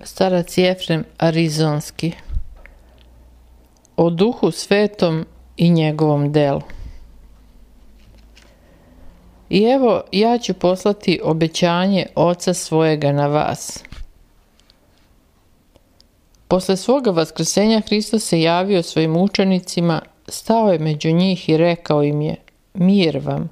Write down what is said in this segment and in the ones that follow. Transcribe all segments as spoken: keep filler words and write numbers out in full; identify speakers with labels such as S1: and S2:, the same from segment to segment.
S1: Starac Jefrem Arizonski o Duhu Svetom i njegovom delu. I evo, ja ću poslati obećanje Oca svojega na vas. Posle svoga vaskrsenja Hristos se javio svojim učenicima, stao je među njih i rekao im je: mir vam.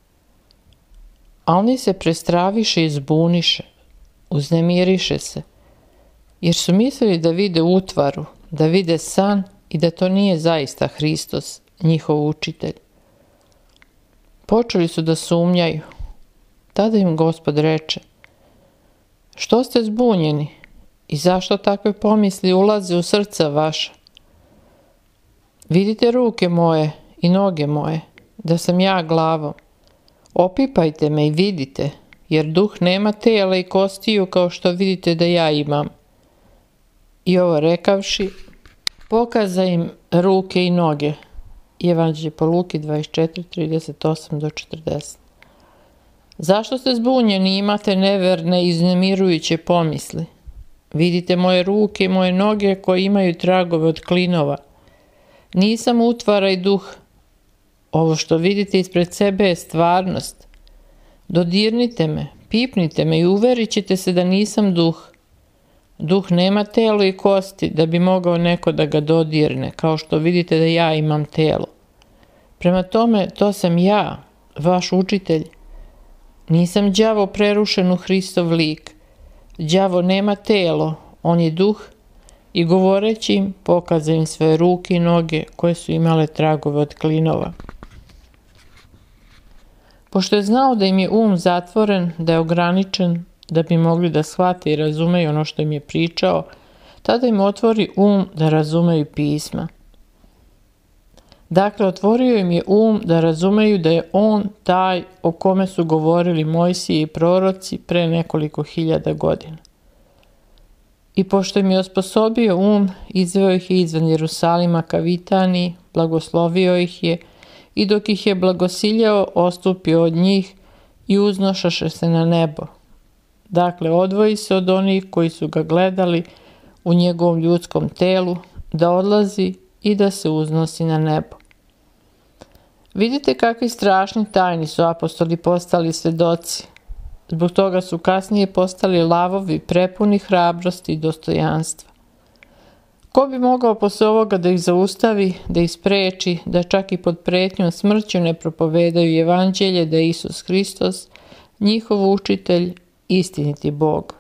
S1: A oni se prestraviše i zbuniše, uznemiriše se, jer su mislili da vide utvaru, da vide san i da to nije zaista Hristos, njihov učitelj. Počeli su da sumnjaju. Tada im Gospod reče: što ste zbunjeni i zašto takve pomisli ulaze u srca vaša? Vidite ruke moje i noge moje, da sam ja glavom. Opipajte me i vidite, jer duh nema tela i kostiju kao što vidite da ja imam. I ovo rekavši, pokaza im ruke i noge. Evanđelje po Luki dvadeset četiri, trideset osam do četrdeset. Zašto ste zbunjeni i imate neverne i iznemirujuće pomisli? Vidite moje ruke i moje noge koje imaju tragove od klinova. Nisam utvara i duh. Ovo što vidite ispred sebe je stvarnost. Dodirnite me, pipnite me i uverit ćete se da nisam duh. Duh nema telo i kosti da bi mogao neko da ga dodirne, kao što vidite da ja imam telo. Prema tome, to sam ja, vaš učitelj. Nisam đavo prerušen u Hristov lik. Đavo nema telo, on je duh, i govoreći im, pokaza im svoje ruke i noge koje su imale tragove od klinova. Pošto je znao da im je um zatvoren, da je ograničen, da bi mogli da shvate i razumeju ono što im je pričao, tada im otvori um da razumeju pisma. Dakle, otvorio im je um da razumeju da je on taj o kome su govorili Mojsije i proroci pre nekoliko hiljada godina. I pošto im je osposobio um, izveo ih je izvan Jerusalima ka Vitaniji, blagoslovio ih je i dok ih je blagosiljao, ostupio od njih i uznošaše se na nebo. Dakle, odvoji se od onih koji su ga gledali u njegovom ljudskom telu, da odlazi i da se uznosi na nebo. Vidite kakvi strašni tajni su apostoli postali svedoci. Zbog toga su kasnije postali lavovi prepuni hrabrosti i dostojanstva. Ko bi mogao posle ovoga da ih zaustavi, da ih spreči, da čak i pod pretnjom smrću ne propovedaju evanđelje da je Isus Hristos, njihov učitelj, istiniti Bog.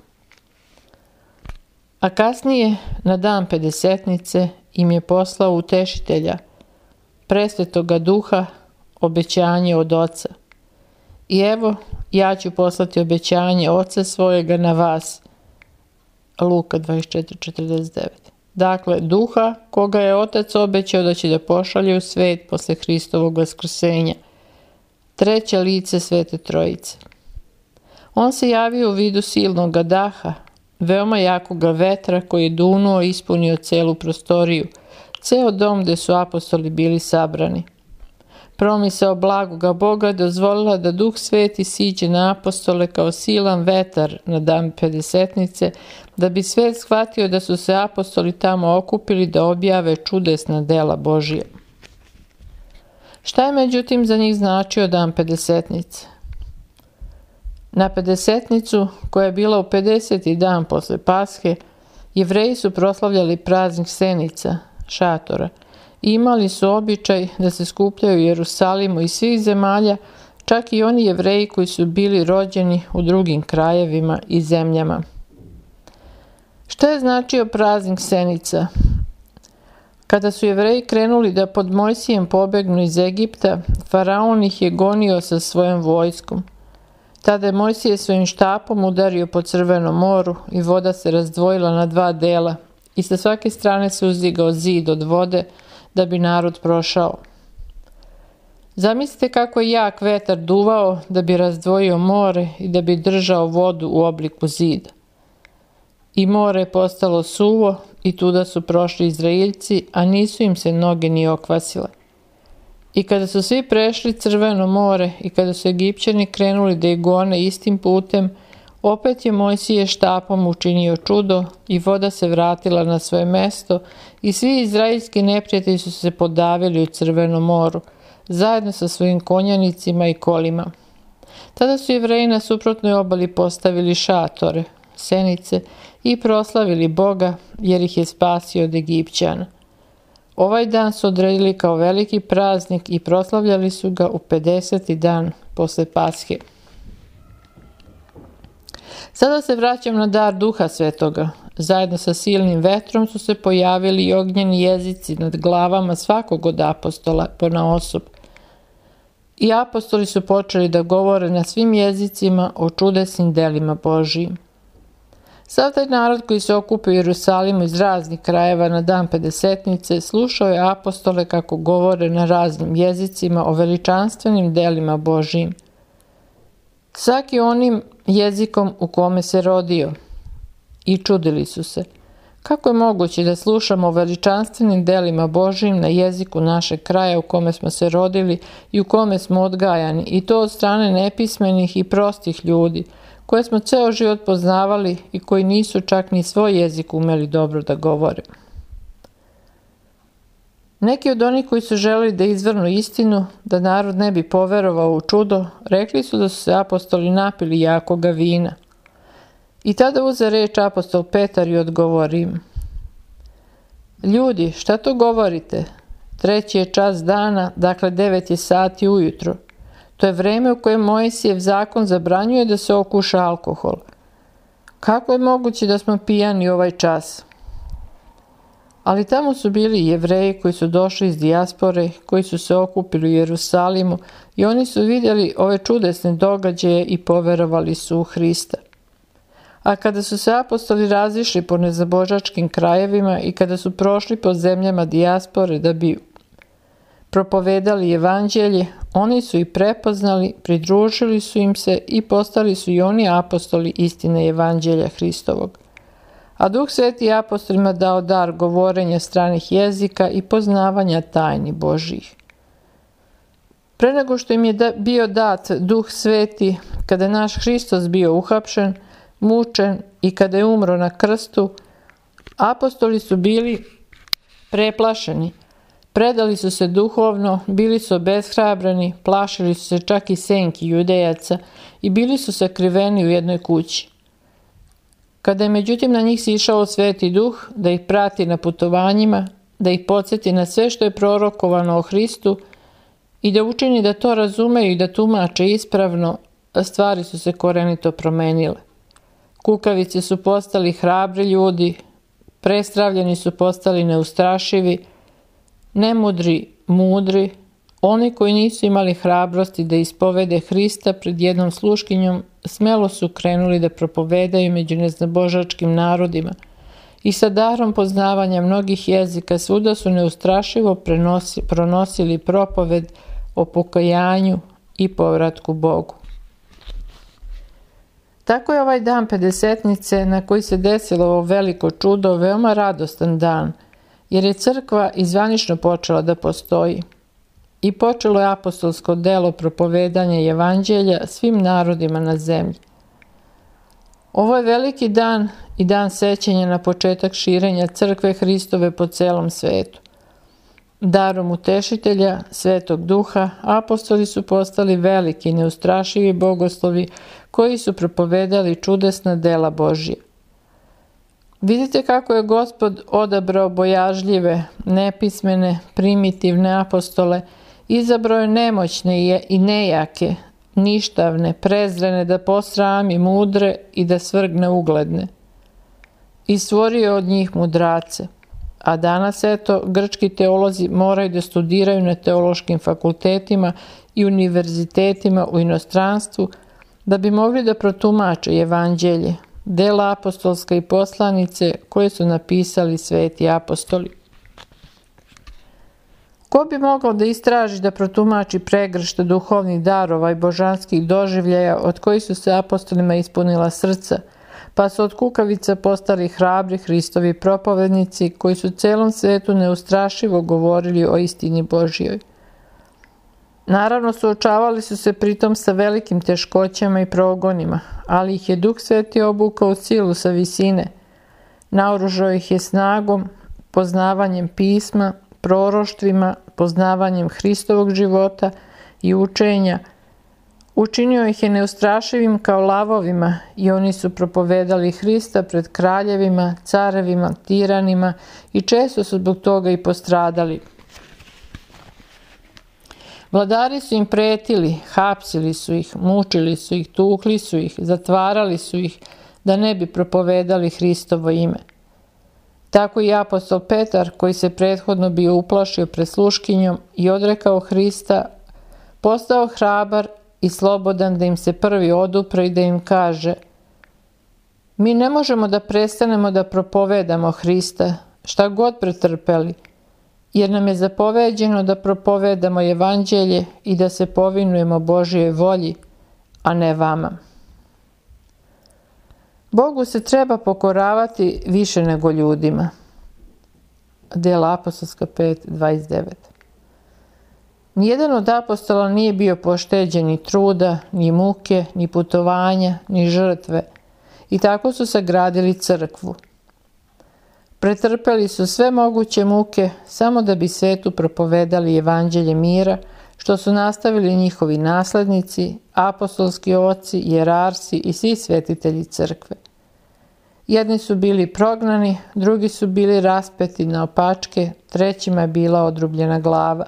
S1: A kasnije, na dan Pedesetnice, im je poslao utešitelja, presvetoga Duha, obećanje od Oca. I evo, ja ću poslati obećanje Oca svojega na vas. Luka dvadeset četiri, četrdeset devet. Dakle, Duha koga je Otac obećao da će da pošalje u svet posle Hristovog vaskrsenja. Treće lice Svete Trojice. On se javio u vidu silnoga daha, veoma jakoga vetra koji je dunuo i ispunio celu prostoriju, ceo dom gde su apostoli bili sabrani. Promisao blagoga Boga dozvolila da Duh Sveti siđe na apostole kao silan vetar na dan Pedesetnice, da bi svet shvatio da su se apostoli tamo okupili da objave čudesna dela Božija. Šta je međutim za njih značio dan Pedesetnice? Na Pedesetnicu, koja je bila u pedeseti dan posle Pashe, Jevreji su proslavljali praznik Senica, šatora, i imali su običaj da se skupljaju u Jerusalimu iz svih zemalja, čak i oni Jevreji koji su bili rođeni u drugim krajevima i zemljama. Šta je značio praznik Senica? Kada su Jevreji krenuli da pod Mojsijem pobegnu iz Egipta, faraon ih je gonio sa svojom vojskom. Tada je Mojsije svojim štapom udario po Crvenom moru i voda se razdvojila na dva dela i sa svake strane se uzdigao zid od vode da bi narod prošao. Zamislite kako je jak vetar duvao da bi razdvojio more i da bi držao vodu u obliku zida. I more je postalo suvo i tuda su prošli Izraeljci, a nisu im se noge ni okvasile. I kada su svi prešli Crveno more i kada su Egipćani krenuli da ih gone istim putem, Opet je Mojsije štapom učinio čudo i voda se vratila na svoje mesto i svi izraelski neprijatelji su se podavili u Crvenom moru, zajedno sa svojim konjanicima i kolima. Tada su Jevreji na suprotnoj obali postavili šatore, senice i proslavili Boga jer ih je spasio od Egipćana. Ovaj dan su odredili kao veliki praznik i proslavljali su ga u pedeseti dan posle Pashe. Sada se vraćam na dar Duha Svetoga. Zajedno sa silnim vetrom su se pojavili i ognjeni jezici nad glavama svakog od apostola ponaosob. I apostoli su počeli da govore na svim jezicima o čudesnim delima Božijim. Sav taj narod koji se okupio u Jerusalimu iz raznih krajeva na dan Pedesetnice slušao je apostole kako govore na raznim jezicima o veličanstvenim delima Božijim. Svaki onim jezikom u kome se rodio. I čudili su se. Kako je moguće da slušamo o veličanstvenim delima Božijim na jeziku našeg kraja u kome smo se rodili i u kome smo odgajani, i to od strane nepismenih i prostih ljudi, koje smo ceo život poznavali i koji nisu čak ni svoj jezik umeli dobro da govore. Neki od onih koji su želeli da izvrnu istinu, da narod ne bi poverovao u čudo, rekli su da su se apostoli napili jakoga vina. I tada uze reč apostol Petar i odgovori im: Ljudi, šta to govorite? Treći je čas dana, dakle devet je sati ujutro. To je vreme u kojem Mojsijev zakon zabranjuje da se okuša alkohol. Kako je moguće da smo pijani ovaj čas? Ali tamo su bili Jevreji koji su došli iz dijaspore, koji su se okupili u Jerusalimu i oni su vidjeli ove čudesne događaje i poverovali su u Hrista. A kada su se apostoli razišli po nezabožačkim krajevima i kada su prošli po zemljama dijaspore da bi propovedali evanđelje, oni su i prepoznali, pridružili su im se i postali su i oni apostoli istine evanđelja Hristovog. A Duh Sveti apostolima dao dar govorenja stranih jezika i poznavanja tajni Božjih. Pre nego što im je da, bio dat Duh Sveti, kada je naš Hristos bio uhapšen, mučen i kada je umro na krstu, apostoli su bili preplašeni. Predali su se duhovno, bili su obeshrabreni, plašili su se čak i senki judejaca i bili su sakriveni u jednoj kući. Kada je međutim na njih sišao Sveti Duh da ih prati na putovanjima, da ih podsjeti na sve što je prorokovano o Hristu i da učini da to razumeju i da tumače ispravno, stvari su se korenito promenile. Kukavice su postali hrabri ljudi, prestravljeni su postali neustrašivi, nemudri mudri, oni koji nisu imali hrabrosti da ispovede Hrista pred jednom sluškinjom, smelo su krenuli da propovedaju među neznabožačkim narodima i sa darom poznavanja mnogih jezika svuda su neustrašivo prenosi, pronosili propoved o pokajanju i povratku Bogu. Tako je ovaj dan Pedesetnice na koji se desilo ovo veliko čudo veoma radostan dan, jer je crkva izvanično počela da postoji. I počelo je apostolsko delo propovedanja evanđelja svim narodima na zemlji. Ovo je veliki dan i dan sećanja na početak širenja crkve Hristove po celom svetu. Darom utešitelja, Svetog Duha, apostoli su postali veliki, neustrašivi bogoslovi koji su propovedali čudesna dela Božje. Vidite kako je Gospod odabrao bojažljive, nepismene, primitivne apostole, izabrao je nemoćne i nejake, ništavne, prezrene da posrami mudre i da svrgne ugledne. I stvorio od njih mudrace. A danas, eto, grčki teolozi moraju da studiraju na teološkim fakultetima i univerzitetima u inostranstvu da bi mogli da protumače evanđelje, dela apostolska i poslanice koje su napisali sveti apostoli. Ko bi mogao da istraži da protumači pregršt duhovnih darova i božanskih doživljaja od kojih su se apostolima ispunila srca, pa su od kukavica postali hrabri Hristovi propovednici koji su celom svetu neustrašivo govorili o istini Božjoj. Naravno, suočavali su se pritom sa velikim teškoćama i progonima, ali ih je Duh Sveti obukao u silu sa visine. Naoružao ih je snagom, poznavanjem pisma, proroštvima, poznavanjem Hristovog života i učenja. Učinio ih je neustrašivim kao lavovima i oni su propovedali Hrista pred kraljevima, carevima, tiranima i često su zbog toga i postradali. Vladari su im pretili, hapsili su ih, mučili su ih, tukli su ih, zatvarali su ih da ne bi propovedali Hristovo ime. Tako i apostol Petar, koji se prethodno bio uplašio pred sluškinjom i odrekao Hrista, postao hrabar i slobodan da im se prvi odupre i da im kaže: mi ne možemo da prestanemo da propovedamo Hrista, šta god pretrpeli, jer nam je zapoveđeno da propovedamo evanđelje i da se povinujemo Božjoj volji, a ne vama. Bogu se treba pokoravati više nego ljudima. Dela apostolska pet dvadeset devet. Nijedan od apostola nije bio pošteđen ni truda, ni muke, ni putovanja, ni žrtve, i tako su sagradili crkvu. Pretrpeli su sve moguće muke samo da bi svetu propovedali evanđelje mira, što su nastavili njihovi naslednici, apostolski oci, jerarsi i svi svetitelji crkve. Jedni su bili prognani, drugi su bili raspeti na opačke, trećima je bila odrubljena glava.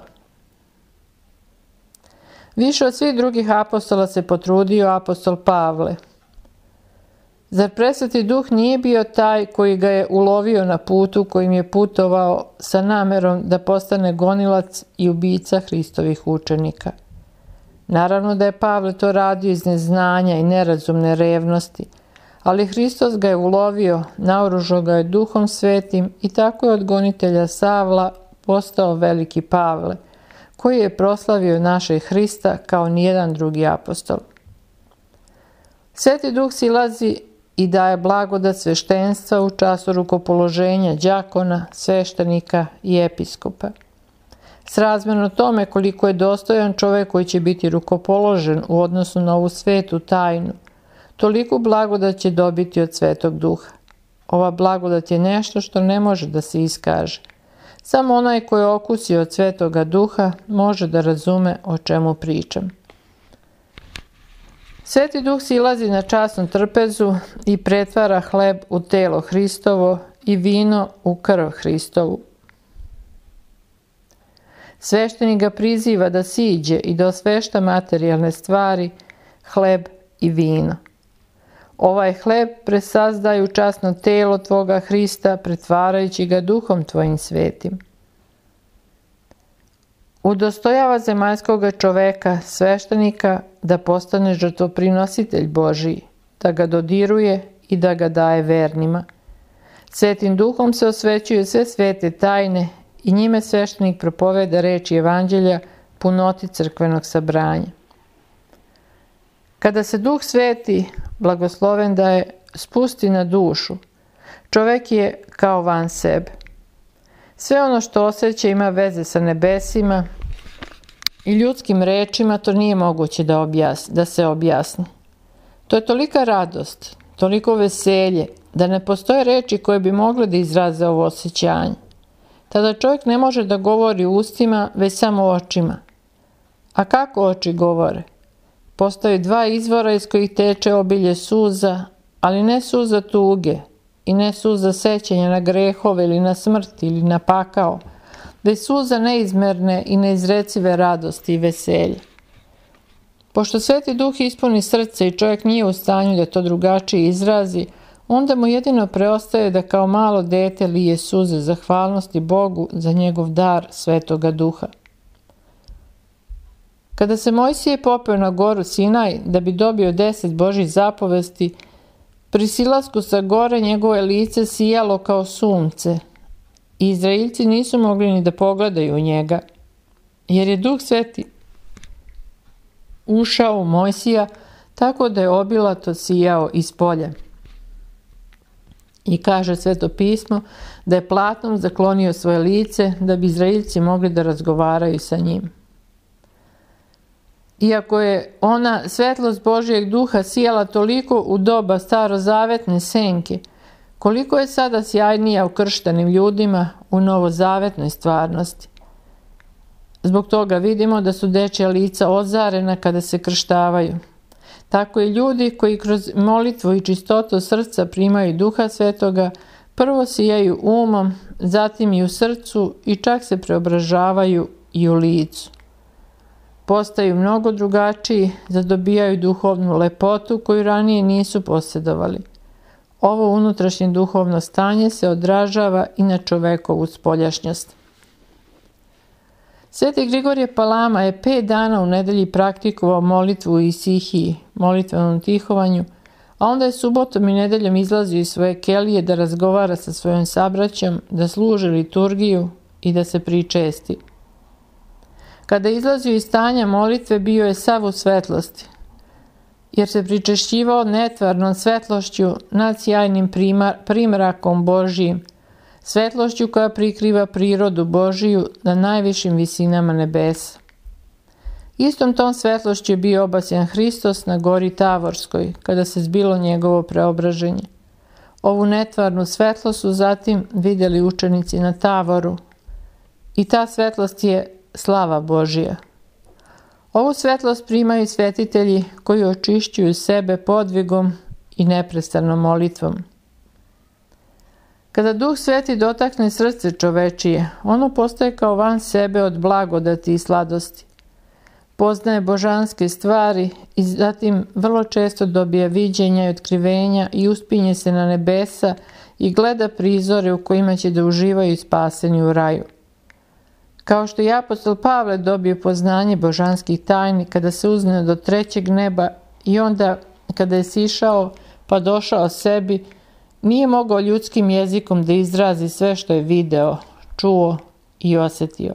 S1: Više od svih drugih apostola se potrudio apostol Pavle. Zar Presveti Duh nije bio taj koji ga je ulovio na putu kojim je putovao sa namerom da postane gonilac i ubica Hristovih učenika? Naravno da je Pavle to radio iz neznanja i nerazumne revnosti, ali Hristos ga je ulovio, naoružao ga je Duhom Svetim i tako je od gonitelja Savla postao veliki Pavle, koji je proslavio našeg Hrista kao nijedan drugi apostol. Sveti Duh silazi i daje blagodat sveštenstva u času rukopoloženja đakona, sveštenika i episkopa. Srazmjerno tome koliko je dostojan čovjek koji će biti rukopoložen u odnosu na ovu svetu tajnu, toliko blagodat će dobiti od Svetog Duha. Ova blagodat je nešto što ne može da se iskaže. Samo onaj koji je okusio od Svetoga Duha može da razume o čemu pričam. Sveti Duh silazi na časnu trpezu i pretvara hleb u telo Hristovo i vino u krv Hristovu. Sveštenik ga priziva da siđe i da osvešta materijalne stvari, hleb i vino. Ovaj hleb presazdaju časno telo Tvoga Hrista, pretvarajući ga Duhom Tvojim svetim. Udostojava zemaljskoga čoveka, sveštenika, da postane žrtvoprinositelj Božiji, da ga dodiruje i da ga daje vernima. Svetim Duhom se osvećuju sve svete tajne i njime sveštenik propoveda reči evanđelja punoti crkvenog sabranja. Kada se Duh Sveti, blagosloven da je, spusti na dušu, čovek je kao van sebe. Sve ono što osjeća ima veze sa nebesima i ljudskim rečima, to nije moguće da, objasni, da se objasni. To je tolika radost, toliko veselje, da ne postoje reči koje bi mogle da izraze ovo osjećanje. Tada čovjek ne može da govori ustima, već samo očima. A kako oči govore? Postoje dva izvora iz kojih teče obilje suza, ali ne suza tuge i ne suza sećanja na grehove ili na smrt ili na pakao, već suza neizmerne i neizrecive radosti i veselje. Pošto Sveti Duh ispuni srce i čovjek nije u stanju da to drugačije izrazi, onda mu jedino preostaje da kao malo dete lije suze zahvalnosti Bogu za njegov dar Svetoga Duha. Kada se Mojsije popeo na goru Sinaj da bi dobio deset Božjih zapovesti, pri silasku sa gore njegovo lice sijalo kao sunce i Izraeljci nisu mogli ni da pogledaju u njega, jer je Duh Sveti ušao u Mojsija tako da je obilato sijao iz polja. I kaže Sveto pismo da je platnom zaklonio svoje lice da bi Izraeljci mogli da razgovaraju sa njim. Iako je ona svetlost Božjeg duha sijala toliko u doba starozavetne senke, koliko je sada sjajnija u krštanim ljudima u novozavetnoj stvarnosti. Zbog toga vidimo da su dečja lica ozarena kada se krštavaju. Tako i ljudi koji kroz molitvu i čistotu srca primaju Duha Svetoga, prvo sijaju umom, zatim i u srcu i čak se preobražavaju i u licu. Postaju mnogo drugačiji, zadobijaju duhovnu lepotu koju ranije nisu posjedovali. Ovo unutrašnje duhovno stanje se odražava i na čovekovu spoljašnjost. Sveti Grigorije Palama je pet dana u nedelji praktikovao molitvu u isihiji, molitvenom tihovanju, a onda je subotom i nedeljom izlazio iz svoje kelije da razgovara sa svojom sabraćom, da služi liturgiju i da se pričesti. Kada je izlazio iz stanja molitve, bio je sav u svetlosti, jer se pričešćivao netvarnom svetlošću nad sjajnim primrakom Božijim, svetlošću koja prikriva prirodu Božiju na najvišim visinama nebesa. Istom tom svetlošću je bio obasjan Hristos na gori Tavorskoj, kada se zbilo njegovo preobraženje. Ovu netvarnu svetlost su zatim vidjeli učenici na Tavoru i ta svetlost je slava Božija. Ovu svetlost primaju svetitelji koji očišćuju sebe podvigom i neprestanom molitvom. Kada Duh Sveti dotakne srce čovečije, ono postaje kao van sebe od blagodati i sladosti. Poznaje božanske stvari i zatim vrlo često dobije viđenja i otkrivenja i uspinje se na nebesa i gleda prizore u kojima će da uživaju spaseni u raju. Kao što je apostol Pavle dobio poznanje božanskih tajni kada se uzneo do trećeg neba i onda kada je sišao pa došao sebi, nije mogao ljudskim jezikom da izrazi sve što je video, čuo i osjetio.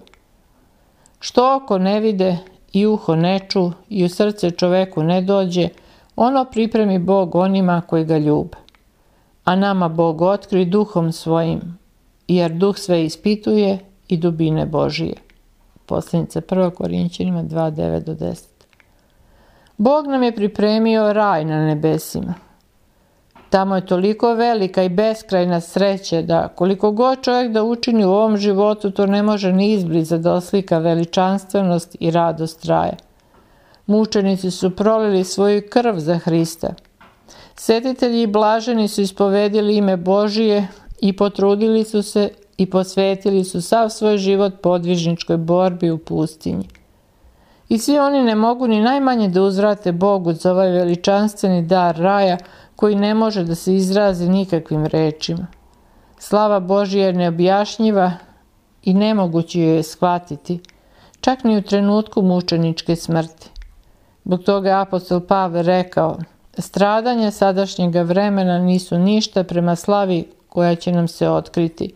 S1: Što oko ne vide i uho ne ču i u srce čoveku ne dođe, ono pripremi Bog onima koji ga ljube. A nama Bog otkri duhom svojim, jer duh sve ispituje i dubine Božije. Poslanica prva Korinćanima dva, devet do deset. Bog nam je pripremio raj na nebesima. Tamo je toliko velika i beskrajna sreća da koliko god čovjek da učini u ovom životu, to ne može ni izbliza da oslika veličanstvenost i radost raja. Mučenici su prolili svoju krv za Hrista. Svetitelji i blaženi su ispovedili ime Božije i potrudili su se i posvetili su sav svoj život podvižničkoj borbi u pustinji. I svi oni ne mogu ni najmanje da uzvrate Bogu za ovaj veličanstveni dar raja koji ne može da se izrazi nikakvim rečima. Slava Božja je neobjašnjiva i nemoguće joj je shvatiti, čak ni u trenutku mučeničke smrti. Zbog toga je apostol Pavle rekao: stradanja sadašnjega vremena nisu ništa prema slavi koja će nam se otkriti.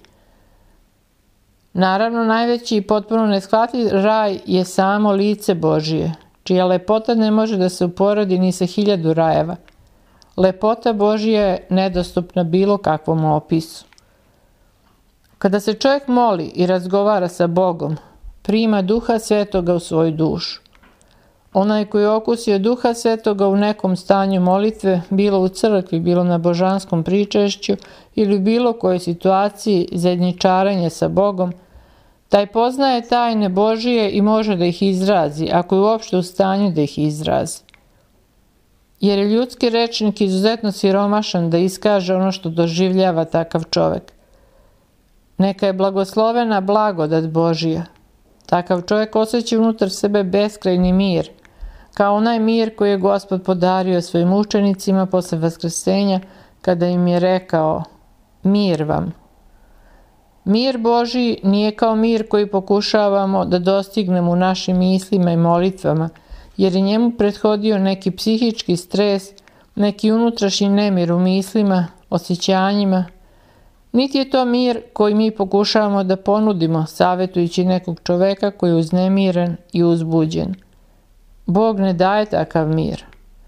S1: Naravno, najveći i potpuno neshvatljiv raj je samo lice Božije, čija lepota ne može da se uporedi ni sa hiljadu rajeva. Lepota Božija je nedostupna bilo kakvom opisu. Kada se čovjek moli i razgovara sa Bogom, prima Duha Svetoga u svoju dušu. Onaj koji je okusio Duha Svetoga u nekom stanju molitve, bilo u crkvi, bilo na božanskom pričešću ili u bilo kojoj situaciji zajedničarenja sa Bogom, taj poznaje tajne Božije i može da ih izrazi, ako je uopšte u stanju da ih izrazi. Jer je ljudski rečnik izuzetno siromašan da iskaže ono što doživljava takav čovjek. Neka je blagoslovena blagodat Božija. Takav čovjek osjeća unutar sebe beskrajni mir, kao onaj mir koji je Gospod podario svojim učenicima posle vaskrsenja, kada im je rekao: mir vam. Mir Božiji nije kao mir koji pokušavamo da dostignemo u našim mislima i molitvama, jer je njemu prethodio neki psihički stres, neki unutrašnji nemir u mislima, osjećanjima. Niti je to mir koji mi pokušavamo da ponudimo, savjetujući nekog čoveka koji je uznemiren i uzbuđen. Bog ne daje takav mir.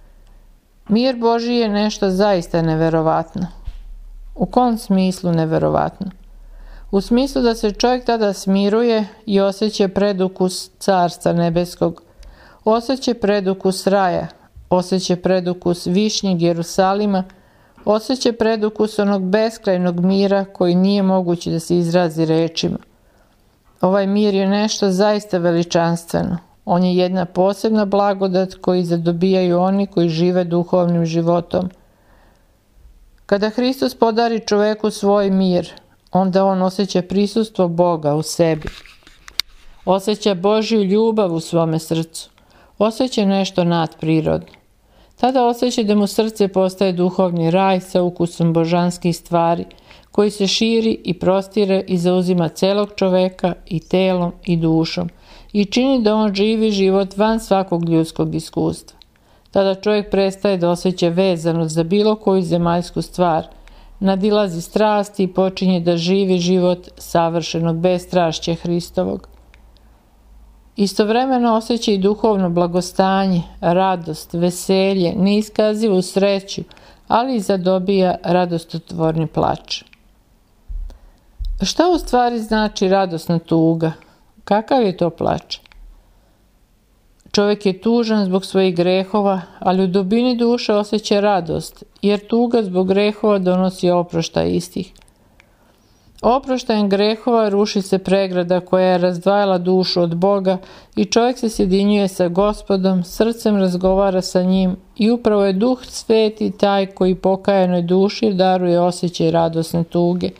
S1: Mir Božji je nešto zaista neverovatno. U kom smislu neverovatno? U smislu da se čovjek tada smiruje i osjeća predukus Carstva nebeskog, osjeća predukus raja, osjeća predukus višnjeg Jerusalima, osjeća predukus onog beskrajnog mira koji nije moguće da se izrazi rečima. Ovaj mir je nešto zaista veličanstveno. On je jedna posebna blagodat koju zadobijaju oni koji žive duhovnim životom. Kada Hristos podari čoveku svoj mir, onda on osjeća prisustvo Boga u sebi. Osjeća Božju ljubav u svome srcu. Osjeća nešto nadprirodno. Tada osjeća da mu srce postaje duhovni raj sa ukusom božanskih stvari, koji se širi i prostire i zauzima celog čoveka i telom i dušom i čini da on živi život van svakog ljudskog iskustva. Tada čovjek prestaje da osjeća vezanost za bilo koju zemaljsku stvar, nadilazi strasti i počinje da živi život savršenog bestrašća Hristovog. Istovremeno osjeća i duhovno blagostanje, radost, veselje, neiskazivu sreću, ali i zadobija radostotvorni plač. Šta u stvari znači radosna tuga? Kakav je to plač? Čovjek je tužan zbog svojih grehova, ali u dubini duše osjeća radost, jer tuga zbog grehova donosi oproštaj istih. Oproštajem grehova ruši se pregrada koja je razdvajala dušu od Boga i čovjek se sjedinjuje sa Gospodom, srcem razgovara sa njim i upravo je Duh Sveti taj koji pokajanoj duši daruje osjećaj radosne tuge.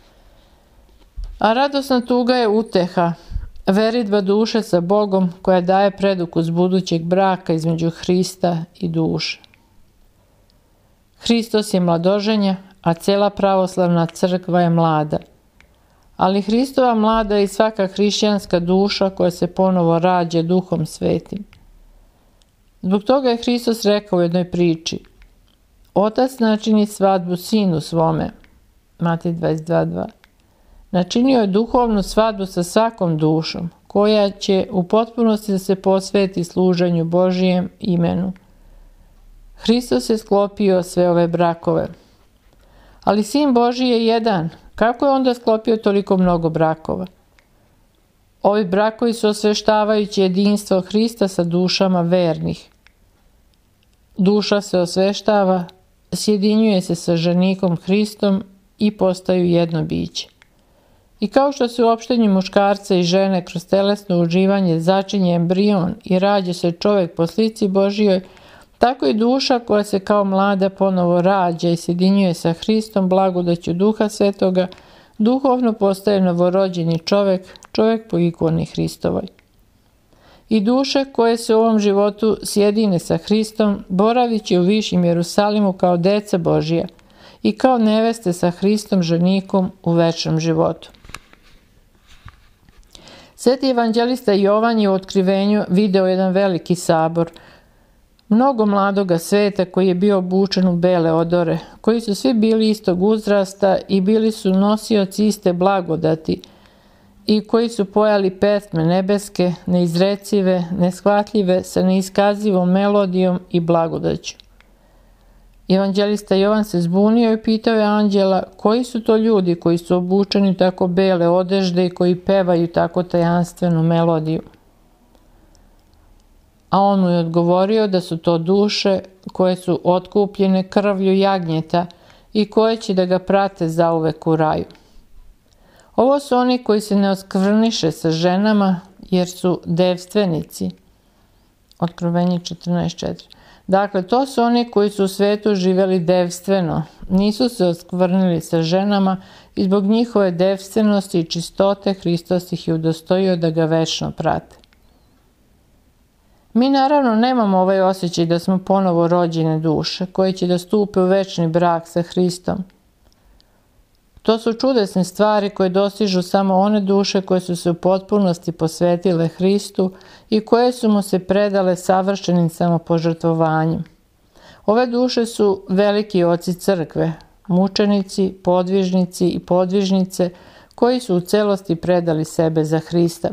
S1: A radosna tuga je uteha, veridba duše sa Bogom koja daje predukus budućeg braka između Hrista i duše. Hristos je mladoženja, a cela pravoslavna crkva je mlada. Ali Hristova mlada je i svaka hrišćanska duša koja se ponovo rađa Duhom Svetim. Zbog toga je Hristos rekao u jednoj priči: Otac načini svadbu sinu svome. Matej dvadeset dva dva. Načinio je duhovnu svadbu sa svakom dušom, koja će u potpunosti da se posveti služenju Božijem imenu. Hristos je sklopio sve ove brakove. Ali Sin Božji je jedan. Kako je onda sklopio toliko mnogo brakova? Ovi brakovi su osveštavajući jedinstvo Hrista sa dušama vernih. Duša se osveštava, sjedinjuje se sa ženikom Hristom i postaju jedno biće. I kao što se u opštenju muškarca i žene kroz telesno uživanje začinje embrion i rađa se čovjek po slici Božijoj, tako i duša koja se kao mlada ponovo rađa i sjedinjuje sa Hristom blagodaću Duha Svetoga, duhovno postaje novorođeni čovjek, čovjek po ikoni Hristovoj. I duše koje se u ovom životu sjedine sa Hristom, boravit će u višim Jerusalimu kao deca Božija i kao neveste sa Hristom ženikom u večnom životu. Sveti evanđelista Jovan je u otkrivenju video jedan veliki sabor, mnogo mladoga sveta koji je bio obučen u bele odore, koji su svi bili istog uzrasta i bili su nosioci iste blagodati i koji su pojali pesme nebeske, neizrecive, neshvatljive, sa neiskazivom melodijom i blagodaću. Evanđelista Jovan se zbunio i pitao je anđela koji su to ljudi koji su obučeni u tako bele odežde i koji pevaju tako tajanstvenu melodiju. A on mu je odgovorio da su to duše koje su otkupljene krvlju jagnjeta i koje će da ga prate zauvek u raju. Ovo su oni koji se ne oskvrniše sa ženama jer su devstvenici. Otkrovenje četrnaest četiri. Dakle, to su oni koji su u svetu živjeli devstveno, nisu se oskvrnili sa ženama i zbog njihove devstvenosti i čistote Hristos ih je udostojio da ga večno prate. Mi naravno nemamo ovaj osjećaj da smo ponovo rođene duše koje će da stupe u večni brak sa Hristom. To su čudesne stvari koje dostižu samo one duše koje su se u potpunosti posvetile Hristu i koje su mu se predale savršenim samopožrtvovanjem. Ove duše su veliki oci crkve, mučenici, podvižnici i podvižnice koji su u celosti predali sebe za Hrista.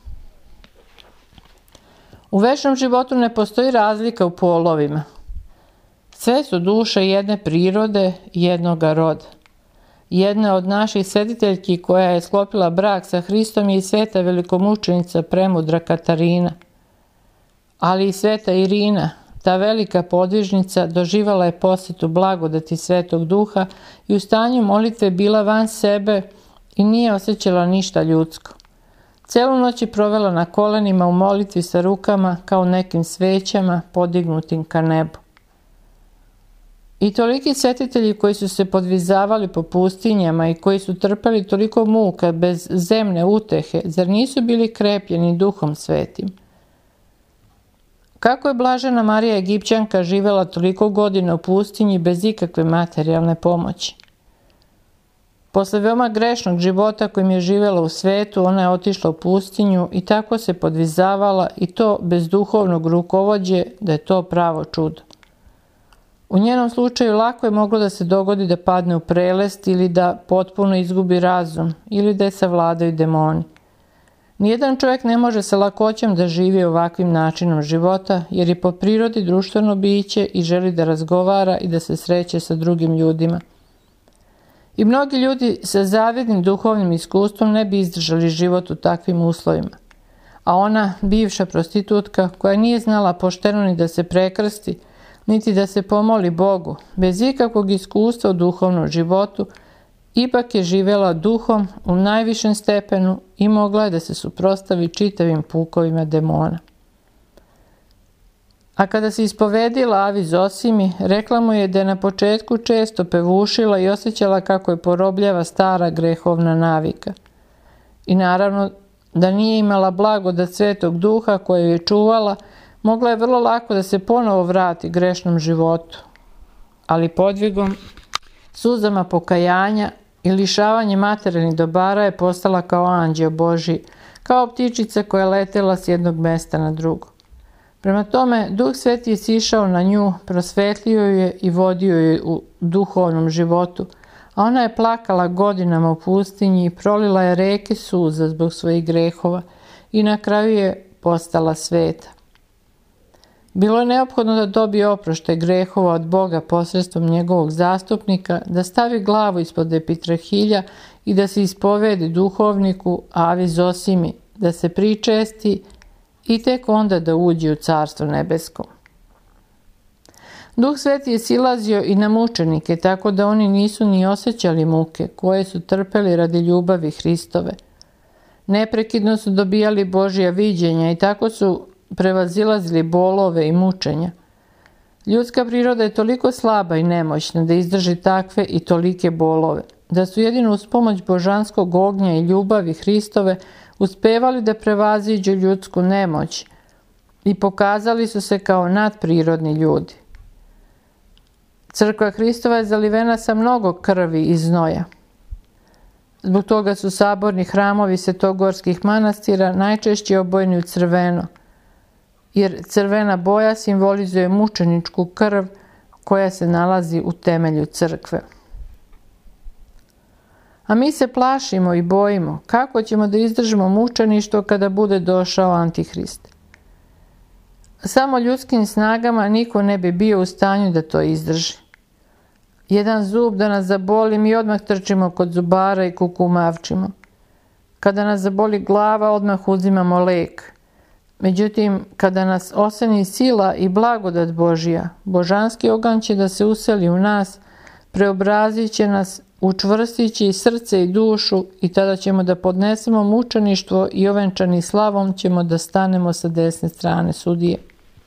S1: U večnom životu ne postoji razlika u polovima. Sve su duše jedne prirode, jednoga roda. Jedna od naših svetiteljki koja je sklopila brak sa Hristom je i sveta velikomučenica premudra Katarina. Ali i sveta Irina, ta velika podvižnica, doživala je posjetu blagodati Svetog Duha i u stanju molitve bila van sebe i nije osjećala ništa ljudsko. Celu noć je provela na kolenima u molitvi sa rukama kao nekim svećama podignutim ka nebu. I toliki svetitelji koji su se podvizavali po pustinjama i koji su trpeli toliko muka bez zemne utehe, zar nisu bili krepljeni Duhom Svetim? Kako je blažena Marija Egipćanka živjela toliko godina u pustinji bez ikakve materijalne pomoći? Posle veoma grešnog života kojim je živjela u svetu, ona je otišla u pustinju i tako se podvizavala, i to bez duhovnog rukovođe, da je to pravo čudo. U njenom slučaju lako je moglo da se dogodi da padne u prelest ili da potpuno izgubi razum ili da je savladaju demoni. Nijedan čovjek ne može sa lakoćom da živi ovakvim načinom života, jer je po prirodi društveno biće i želi da razgovara i da se sreće sa drugim ljudima. I mnogi ljudi sa zavidnim duhovnim iskustvom ne bi izdržali život u takvim uslovima. A ona, bivša prostitutka, koja nije znala pošteno ni da se prekrsti, niti da se pomoli Bogu, bez ikakvog iskustva u duhovnom životu, ipak je živjela duhom u najvišem stepenu i mogla je da se suprotstavi čitavim pukovima demona. A kada se ispovedila Avi Zosimi, rekla mu je da je na početku često pevušila i osjećala kako je porobljava stara grehovna navika. I naravno da nije imala blagodat Svetog Duha koju je čuvala, mogla je vrlo lako da se ponovo vrati grešnom životu. Ali podvigom, suzama pokajanja i lišavanje materijalnih dobara je postala kao anđeo Božji, kao ptičica koja je letela s jednog mesta na drugo. Prema tome, Duh Sveti je sišao na nju, prosvetlio je i vodio je u duhovnom životu, a ona je plakala godinama u pustinji i prolila je reke suza zbog svojih grehova i na kraju je postala sveta. Bilo je neophodno da dobije oproštaj grehova od Boga posredstvom njegovog zastupnika, da stavi glavu ispod epitrahilja i da se ispovedi duhovniku Avi Zosimi, da se pričesti i tek onda da uđe u Carstvo nebesko. Duh Sveti je silazio i na mučenike, tako da oni nisu ni osjećali muke koje su trpeli radi ljubavi Hristove. Neprekidno su dobijali Božja viđenja i tako su prevazilazili bolove i mučenja. Ljudska priroda je toliko slaba i nemoćna da izdrži takve i tolike bolove, da su jedino uz pomoć božanskog ognja i ljubavi Hristove uspevali da prevaziđu ljudsku nemoć i pokazali su se kao nadprirodni ljudi. Crkva Hristova je zalivena sa mnogo krvi i znoja. Zbog toga su saborni hramovi svetogorskih manastira najčešće obojeni u crveno, jer crvena boja simbolizuje mučeničku krv koja se nalazi u temelju crkve. A mi se plašimo i bojimo kako ćemo da izdržimo mučeništvo kada bude došao Antihrist. Samo ljudskim snagama niko ne bi bio u stanju da to izdrži. Jedan zub da nas zaboli, mi odmah trčimo kod zubara i kukumavčimo. Kada nas zaboli glava, odmah uzimamo lek. Međutim, kada nas oseni sila i blagodat Božja, božanski oganj će da se useli u nas, preobrazit će nas, učvrstit će i srce i dušu i tada ćemo da podnesemo mučeništvo i ovenčani slavom ćemo da stanemo sa desne strane sudije.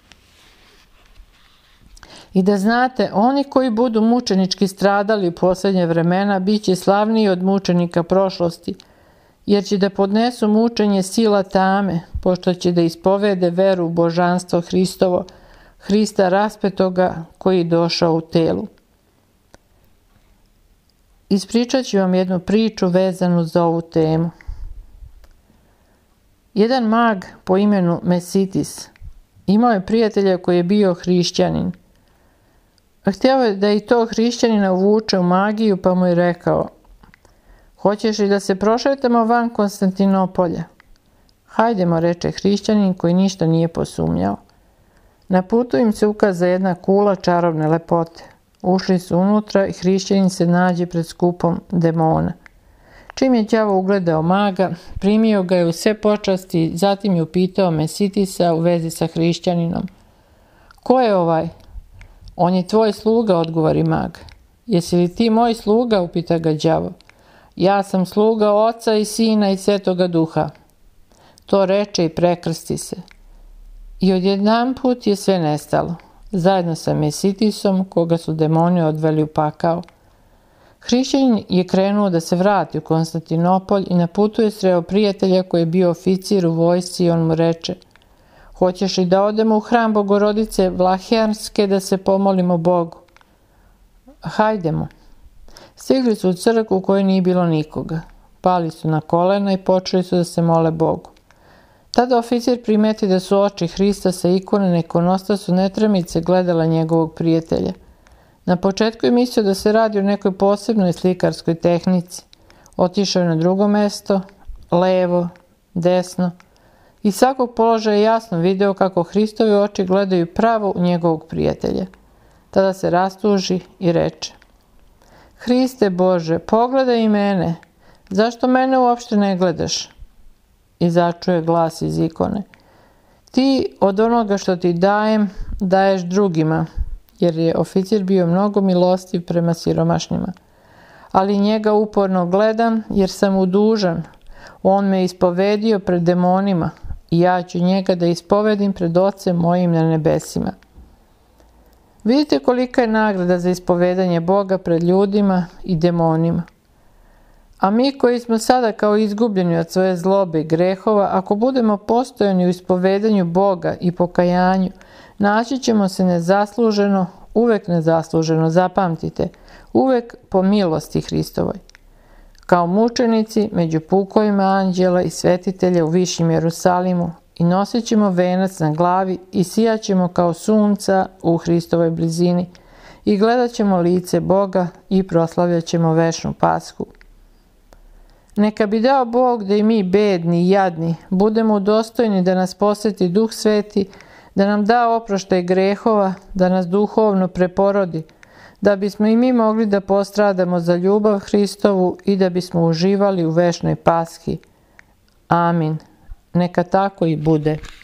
S1: I da znate, oni koji budu mučenički stradali u posljednje vremena, bit će slavniji od mučenika prošlosti, jer će da podnesu mučenje sila tame, pošto će da ispovede veru u božanstvo Hristovo, Hrista raspetoga koji je došao u telu. Ispričat ću vam jednu priču vezanu za ovu temu. Jedan mag po imenu Mesitis imao je prijatelja koji je bio hrišćanin. Htio je da i to hrišćanina uvuče u magiju, pa mu je rekao: "Hoćeš li da se prošetamo van Konstantinopolja?" "Hajdemo," reče hrišćanin koji ništa nije posumnjao. Na putu im se ukaza jedna kula čarobne lepote. Ušli su unutra i hrišćanin se nađe pred skupom demona. Čim je đavo ugledao maga, primio ga je u sve počasti, zatim je upitao Mesitisa u vezi sa hrišćaninom. Ko je ovaj? On je tvoj sluga, odgovori mag. Jesi li ti moj sluga, upita ga đavo. Ja sam sluga Oca i Sina i Svetoga Duha. To reče i prekrsti se. I odjedanput je sve nestalo, zajedno sa Mesitisom, koga su demoni odveli u pakao. Hrišćanin je krenuo da se vrati u Konstantinopolj i na putu je sreo prijatelja koji je bio oficir u vojsci i on mu reče: Hoćeš li da odemo u hram Bogorodice Vlahjanske da se pomolimo Bogu? Hajdemo. Stigli su u crkvu u kojoj nije bilo nikoga. Pali su na kolena i počeli su da se mole Bogu. Tada oficir primeti da su oči Hrista sa ikone na ikonostasu netremice gledala njegovog prijatelja. Na početku je mislio da se radi o nekoj posebnoj slikarskoj tehnici. Otišao je na drugo mesto, levo, desno. Iz svakog položaja je jasno video kako Hristove oči gledaju pravo u njegovog prijatelja. Tada se rastuži i reče: Hriste Bože, pogledaj i mene. Zašto mene uopšte ne gledaš? I začuje glas iz ikone: Ti od onoga što ti dajem, daješ drugima, jer je oficir bio mnogo milostiv prema siromašnima. Ali njega uporno gledam, jer sam mu dužan. On me ispovedio pred demonima i ja ću njega da ispovedim pred Ocem mojim na nebesima. Vidite kolika je nagrada za ispovedanje Boga pred ljudima i demonima. A mi koji smo sada kao izgubljeni od svoje zlobe i grehova, ako budemo postojani u ispovedanju Boga i pokajanju, naći ćemo se nezasluženo, uvek nezasluženo, zapamtite, uvek po milosti Hristovoj. Kao mučenici među pukovima anđela i svetitelja u višim Jerusalimu i nosit ćemo venac na glavi i sijaćemo kao sunca u Hristovoj blizini i gledat ćemo lice Boga i proslavljat ćemo večnu pasku. Neka bi dao Bog da i mi bedni i jadni budemo udostojni da nas poseti Duh Sveti, da nam da oproštaj grehova, da nas duhovno preporodi, da bismo i mi mogli da postradamo za ljubav Hristovu i da bismo uživali u večnoj paski. Amin. Neka tako i bude.